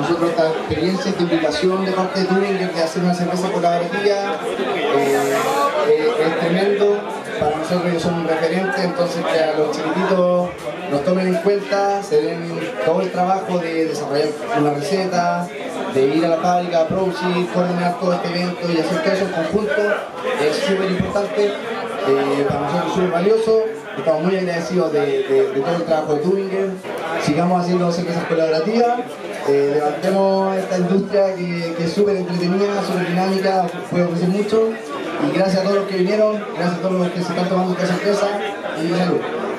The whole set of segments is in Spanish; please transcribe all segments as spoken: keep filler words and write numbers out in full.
nosotros esta experiencia, esta invitación de parte de Tubinger de hacer una cerveza colaborativa eh, eh, es tremendo. Para nosotros ellos son un referente, entonces que a los chiquititos nos tomen en cuenta, se den todo el trabajo de desarrollar una receta, de ir a la fábrica, a producir, coordinar todo este evento y hacer todo eso en conjunto, es súper importante, eh, para nosotros es súper valioso. Estamos muy agradecidos de, de, de todo el trabajo de Tubinger. Sigamos haciendo cervezas colaborativas, eh, levantemos esta industria que, que es súper entretenida, súper dinámica, puede ofrecer mucho. Y gracias a todos los que vinieron, gracias a todos los que se están tomando esta cerveza y salud.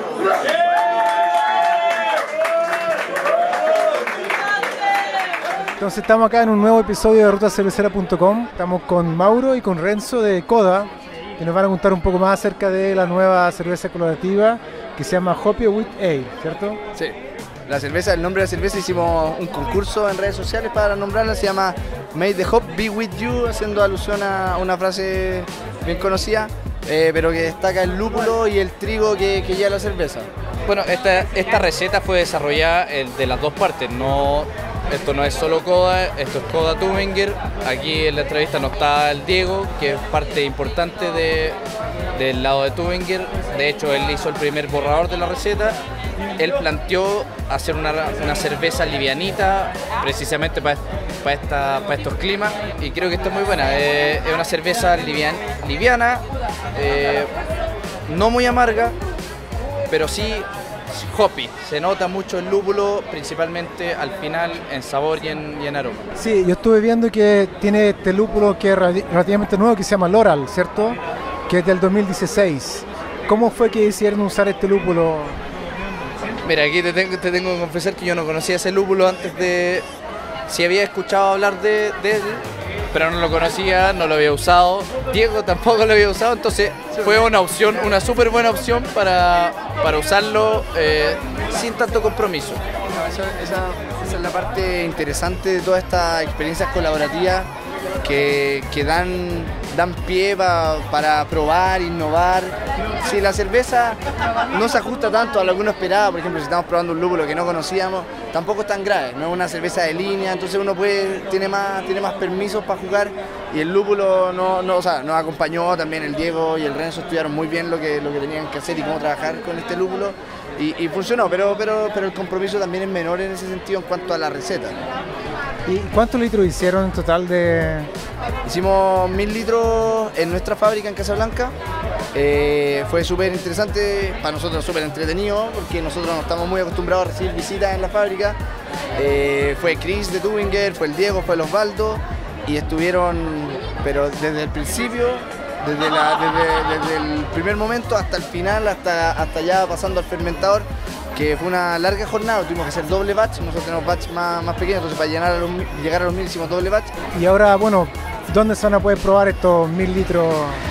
Entonces estamos acá en un nuevo episodio de ruta cervecera punto com. Estamos con Mauro y con Renzo de Coda, que nos van a contar un poco más acerca de la nueva cerveza colaborativa que se llama Hoppy with Ale, ¿cierto? Sí. La cerveza, el nombre de la cerveza, hicimos un concurso en redes sociales para nombrarla, se llama May the Hop Be With You, haciendo alusión a una frase bien conocida, eh, pero que destaca el lúpulo y el trigo que, que lleva la cerveza. Bueno, esta, esta receta fue desarrollada de las dos partes, no, esto no es solo Coda, esto es Coda Tubinger. Aquí en la entrevista no está el Diego, que es parte importante de, del lado de Tubinger. De hecho, él hizo el primer borrador de la receta. Él planteó hacer una, una cerveza livianita, precisamente para, para, esta, para estos climas, y creo que está muy buena. Eh, es una cerveza livian, liviana, eh, no muy amarga, pero sí hoppy. Se nota mucho el lúpulo, principalmente al final en sabor y en, y en aroma. Sí, yo estuve viendo que tiene este lúpulo que es relativamente nuevo, que se llama Loral, ¿cierto? Que es del dos mil dieciséis. ¿Cómo fue que decidieron usar este lúpulo? Mira, aquí te tengo, te tengo que confesar que yo no conocía ese lúpulo antes de... Sí había escuchado hablar de, de él, pero no lo conocía, no lo había usado. Diego tampoco lo había usado, entonces fue una opción, una súper buena opción para, para usarlo eh, sin tanto compromiso. Esa, esa, esa es la parte interesante de todas estas experiencias colaborativas que, que dan, dan pie pa, para probar, innovar. Si la cerveza no se ajusta tanto a lo que uno esperaba, por ejemplo, si estamos probando un lúpulo que no conocíamos, tampoco es tan grave, no es una cerveza de línea, entonces uno puede, tiene más, tiene más permisos para jugar, y el lúpulo no, no, o sea, nos acompañó también. El Diego y el Renzo estudiaron muy bien lo que, lo que tenían que hacer y cómo trabajar con este lúpulo, y, y funcionó, pero, pero, pero el compromiso también es menor en ese sentido en cuanto a la receta. ¿Y cuántos litros hicieron en total de...? Hicimos mil litros en nuestra fábrica en Casablanca. Eh, fue súper interesante, para nosotros súper entretenido, porque nosotros no estamos muy acostumbrados a recibir visitas en la fábrica. Eh, fue Chris de Tubinger, fue el Diego, fue el Osvaldo, y estuvieron, pero desde el principio, desde, la, desde, desde el primer momento hasta el final, hasta, hasta ya pasando al fermentador, que fue una larga jornada. Tuvimos que hacer doble batch, nosotros tenemos batch más, más pequeños, entonces para llegar a los, llegar a los mil hicimos doble batch. Y ahora, bueno, ¿dónde se van a poder probar estos mil litros?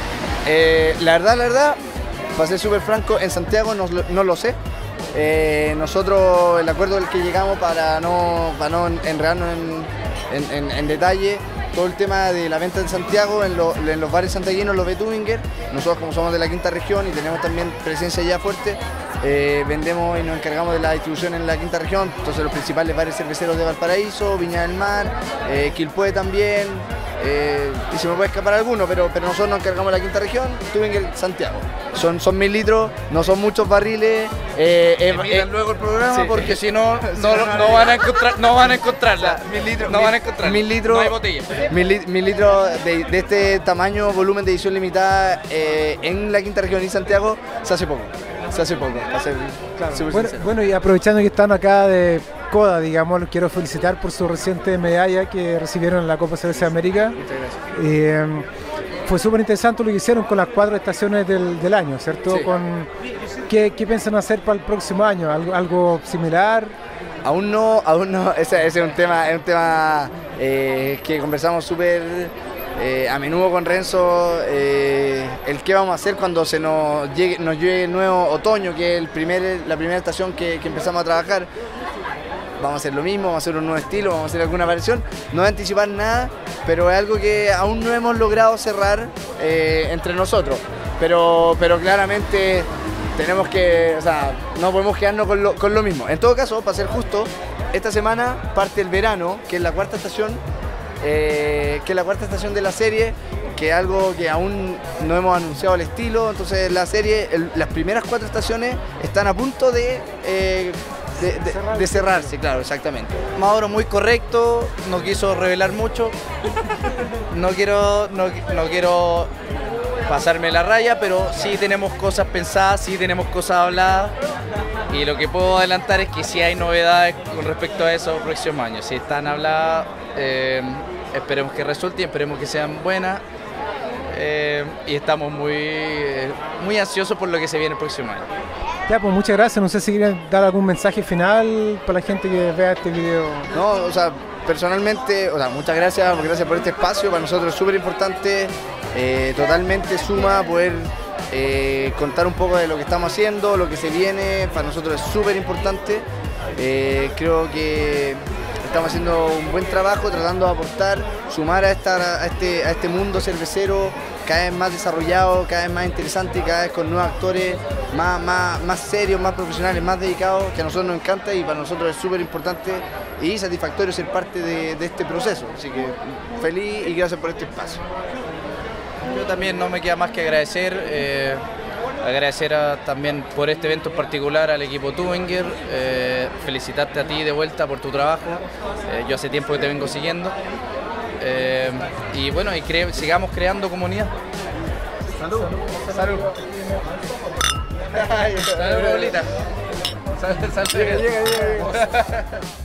Eh, la verdad, la verdad, para ser súper franco, en Santiago no, no lo sé. Eh, nosotros, el acuerdo del que llegamos para no, para no enredarnos en, en, en, en detalle, todo el tema de la venta en Santiago, en, lo, en los bares santiaguinos, los ve Tubinger. Nosotros, como somos de la quinta región y tenemos también presencia ya fuerte, eh, vendemos y nos encargamos de la distribución en la quinta región. Entonces los principales bares cerveceros de Valparaíso, Viña del Mar, eh, Quilpué también, eh, y se me puede escapar alguno, pero, pero nosotros nos encargamos de la quinta región, Tubinger Santiago. Son, son mil litros, no son muchos barriles. Eh, eh, miren eh, luego el programa, sí, porque si no, no, no, no van a encontrar, no van a encontrarla. Mil litros, no mil, van a encontrar. Mil litros, no hay botella. Mil, mil litros de, de este tamaño, volumen de edición limitada eh, en la quinta región y Santiago se hace poco. Se hace poco. Hace, claro. bueno, bueno, y aprovechando que están acá de Coda, digamos, los quiero felicitar por su reciente medalla que recibieron en la Copa Cerveza de América. Muchas gracias. Eh, fue súper interesante lo que hicieron con las cuatro estaciones del, del año, ¿cierto? Sí. Con, ¿qué, ¿Qué piensan hacer para el próximo año? ¿Algo, algo similar? Aún no, aún no, ese, ese es un tema, es un tema eh, que conversamos súper eh, a menudo con Renzo, eh, el qué vamos a hacer cuando se nos llegue, nos llegue el nuevo otoño, que es el primer, la primera estación que, que empezamos a trabajar. Vamos a hacer lo mismo, vamos a hacer un nuevo estilo, vamos a hacer alguna variación. No voy a anticipar nada, pero es algo que aún no hemos logrado cerrar eh, entre nosotros. Pero, pero claramente tenemos que, o sea, no podemos quedarnos con lo, con lo mismo. En todo caso, para ser justo, esta semana parte el verano, que es la cuarta estación, eh, que es la cuarta estación de la serie, que es algo que aún no hemos anunciado el estilo. Entonces la serie, el, las primeras cuatro estaciones están a punto de, eh, de, de, de cerrarse, claro, exactamente. Mauro muy correcto, no quiso revelar mucho, no quiero, no, no quiero pasarme la raya, pero sí tenemos cosas pensadas, sí tenemos cosas habladas, y lo que puedo adelantar es que sí hay novedades con respecto a eso próximos años. Si están habladas, eh, esperemos que resulten, esperemos que sean buenas, eh, y estamos muy, eh, muy ansiosos por lo que se viene el próximo año. Ya, pues muchas gracias. No sé si quieren dar algún mensaje final para la gente que vea este video. No, o sea, personalmente, o sea, muchas gracias, gracias por este espacio, para nosotros es súper importante, eh, totalmente suma poder eh, contar un poco de lo que estamos haciendo, lo que se viene, para nosotros es súper importante. Eh, creo que estamos haciendo un buen trabajo, tratando de aportar, sumar a, esta, a, este, a este mundo cervecero cada vez más desarrollado, cada vez más interesante, cada vez con nuevos actores más, más, más serios, más profesionales, más dedicados, que a nosotros nos encanta y para nosotros es súper importante y satisfactorio ser parte de, de este proceso. Así que feliz y gracias por este espacio. Yo también no me queda más que agradecer, eh, agradecer a, también por este evento en particular al equipo Tuvinger, eh, felicitarte a ti de vuelta por tu trabajo, eh, yo hace tiempo que te vengo siguiendo, eh, y bueno, y cre sigamos creando comunidad. Salud. Salud. Salud, Paulita. Salud, salud. Llega, llega, llega.